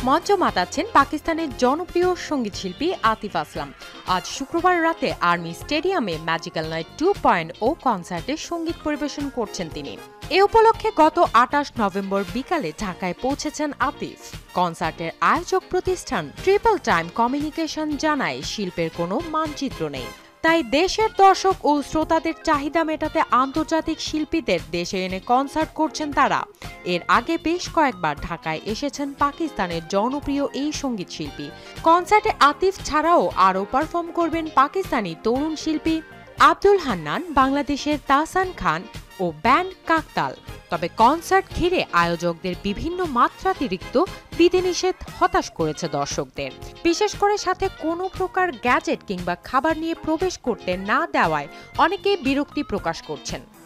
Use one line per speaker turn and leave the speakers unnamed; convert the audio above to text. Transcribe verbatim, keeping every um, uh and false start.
মঞ্চ মাতাচ্ছেন পাকিস্তানের জনপ্রিয় সঙ্গীত শিল্পী আতিফ আসলাম। আজ শুক্রবার রাতে আর্মি স্টেডিয়ামে magical night two point o কনসার্টে সঙ্গীত পরিবেশন করছেন তিনি। এ উপলক্ষে গত আটাশ নভেম্বর বিকালে ঢাকায় পৌঁছেছেন আতিফ। কনসার্টের আয়োজক প্রতিষ্ঠান ট্রিপল টাইম কমিউনিকেশন জানায়, শিল্পের কোনো মানচিত্র নেই, তাই দেশের দর্শক ও শ্রোতাদের চাহিদা মেটাতে আন্তর্জাতিক শিল্পীদের দেশে এনে কনসার্ট করছেন তারা। এর আগে বেশ কয়েকবার ঢাকায় এসেছেন পাকিস্তানের জনপ্রিয় এই সঙ্গীত শিল্পী। কনসার্টে আতিফ ছাড়াও আরও পারফর্ম করবেন পাকিস্তানি তরুণ শিল্পী আব্দুল হান্নান, বাংলাদেশের তাহসান খান ও ব্যান্ড কাকতাল। তবে কনসার্ট ঘিরে আয়োজকদের বিভিন্ন মাত্রাতিরিক্ত বিধিনিষেধ হতাশ করেছে দর্শকদের, বিশেষ করে সাথে কোনো প্রকার গ্যাজেট কিংবা খাবার নিয়ে প্রবেশ করতে না দেওয়ায় অনেকেই বিরক্তি প্রকাশ করছেন।